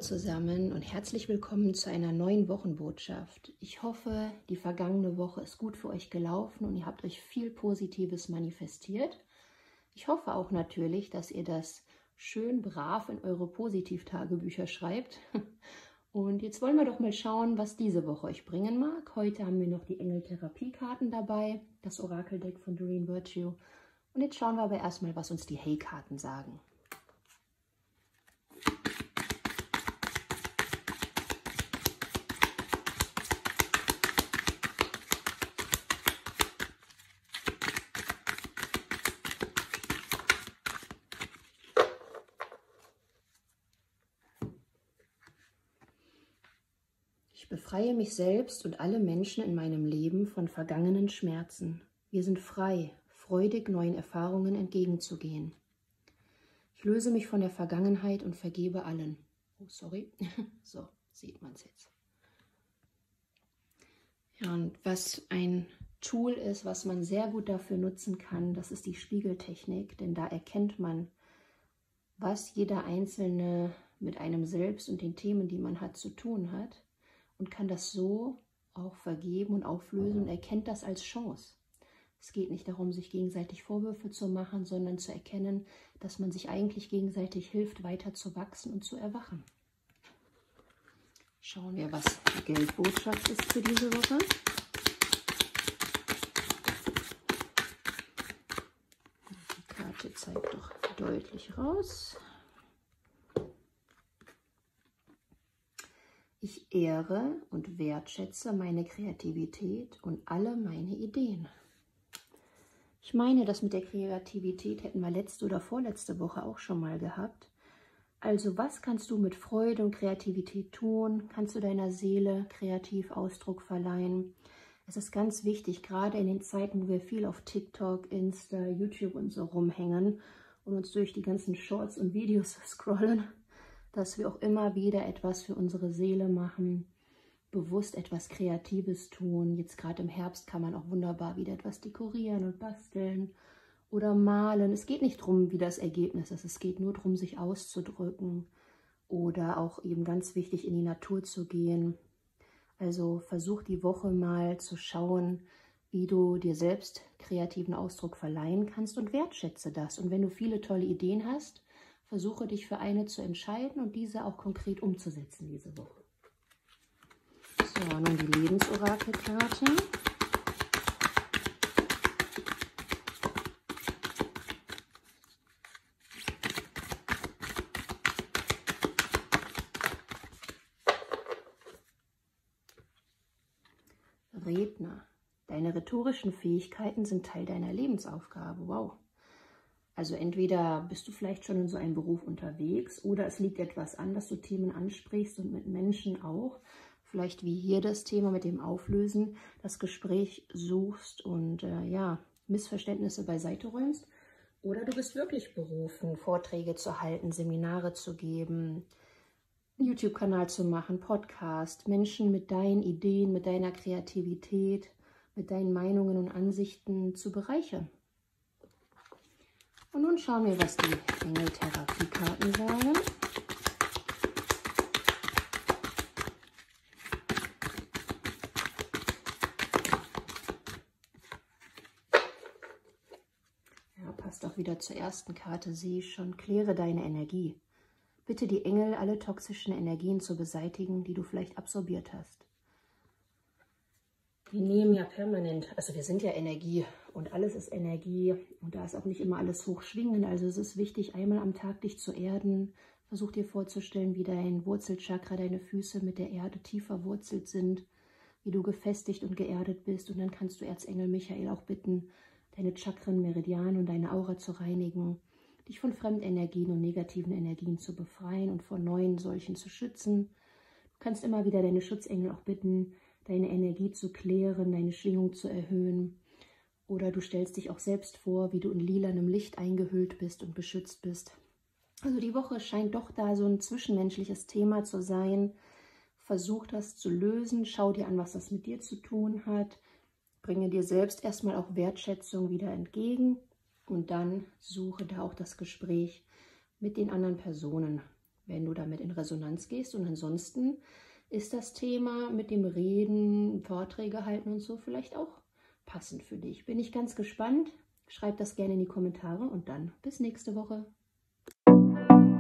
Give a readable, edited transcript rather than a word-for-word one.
zusammen und herzlich willkommen zu einer neuen Wochenbotschaft. Ich hoffe, die vergangene Woche ist gut für euch gelaufen und ihr habt euch viel Positives manifestiert. Ich hoffe auch natürlich, dass ihr das schön brav in eure Positivtagebücher schreibt. Und jetzt wollen wir doch mal schauen, was diese Woche euch bringen mag. Heute haben wir noch die Engel-Therapie-Karten dabei, das Orakeldeck von Doreen Virtue. Und jetzt schauen wir aber erstmal, was uns die Hey-Karten sagen. Ich befreie mich selbst und alle Menschen in meinem Leben von vergangenen Schmerzen. Wir sind frei, freudig neuen Erfahrungen entgegenzugehen. Ich löse mich von der Vergangenheit und vergebe allen. Oh, sorry. So sieht man es jetzt. Ja, und was ein Tool ist, was man sehr gut dafür nutzen kann, das ist die Spiegeltechnik, denn da erkennt man, was jeder Einzelne mit einem selbst und den Themen, die man hat, zu tun hat. Und kann das so auch vergeben und auflösen und erkennt das als Chance. Es geht nicht darum, sich gegenseitig Vorwürfe zu machen, sondern zu erkennen, dass man sich eigentlich gegenseitig hilft, weiter zu wachsen und zu erwachen. Schauen wir, was die Geldbotschaft ist für diese Woche. Die Karte zeigt doch deutlich raus. Ich ehre und wertschätze meine Kreativität und alle meine Ideen. Ich meine, das mit der Kreativität hätten wir letzte oder vorletzte Woche auch schon mal gehabt. Also was kannst du mit Freude und Kreativität tun? Kannst du deiner Seele kreativ Ausdruck verleihen? Es ist ganz wichtig, gerade in den Zeiten, wo wir viel auf TikTok, Insta, YouTube und so rumhängen und uns durch die ganzen Shorts und Videos scrollen, dass wir auch immer wieder etwas für unsere Seele machen, bewusst etwas Kreatives tun. Jetzt gerade im Herbst kann man auch wunderbar wieder etwas dekorieren und basteln oder malen. Es geht nicht darum, wie das Ergebnis ist. Es geht nur darum, sich auszudrücken oder auch eben ganz wichtig, in die Natur zu gehen. Also versuch die Woche mal zu schauen, wie du dir selbst kreativen Ausdruck verleihen kannst und wertschätze das. Und wenn du viele tolle Ideen hast, versuche dich für eine zu entscheiden und diese auch konkret umzusetzen diese Woche. So, nun die Lebensorakelkarte. Redner. Deine rhetorischen Fähigkeiten sind Teil deiner Lebensaufgabe. Wow. Also entweder bist du vielleicht schon in so einem Beruf unterwegs oder es liegt etwas an, dass du Themen ansprichst und mit Menschen auch, vielleicht wie hier das Thema mit dem Auflösen, das Gespräch suchst und ja, Missverständnisse beiseite räumst. Oder du bist wirklich berufen, Vorträge zu halten, Seminare zu geben, einen YouTube-Kanal zu machen, Podcast, Menschen mit deinen Ideen, mit deiner Kreativität, mit deinen Meinungen und Ansichten zu bereichern. Und nun schauen wir, was die Engel-Therapie-Karten sagen. Ja, passt auch wieder zur ersten Karte, sehe ich schon. Kläre deine Energie. Bitte die Engel, alle toxischen Energien zu beseitigen, die du vielleicht absorbiert hast. Wir nehmen ja permanent, also wir sind ja Energie und alles ist Energie und da ist auch nicht immer alles hochschwingend. Also es ist wichtig, einmal am Tag dich zu erden. Versuch dir vorzustellen, wie dein Wurzelchakra, deine Füße mit der Erde tief verwurzelt sind, wie du gefestigt und geerdet bist. Und dann kannst du Erzengel Michael auch bitten, deine Chakren, Meridiane und deine Aura zu reinigen, dich von Fremdenergien und negativen Energien zu befreien und vor neuen solchen zu schützen. Du kannst immer wieder deine Schutzengel auch bitten, deine Energie zu klären, deine Schwingung zu erhöhen. Oder du stellst dich auch selbst vor, wie du in lilanem Licht eingehüllt bist und beschützt bist. Also die Woche scheint doch da so ein zwischenmenschliches Thema zu sein. Versuch das zu lösen, schau dir an, was das mit dir zu tun hat. Bringe dir selbst erstmal auch Wertschätzung wieder entgegen und dann suche da auch das Gespräch mit den anderen Personen. wenn du damit in Resonanz gehst. Und ansonsten ist das Thema mit dem Reden, Vorträge halten und so vielleicht auch passend für dich. Bin ich ganz gespannt. Schreib das gerne in die Kommentare und dann bis nächste Woche.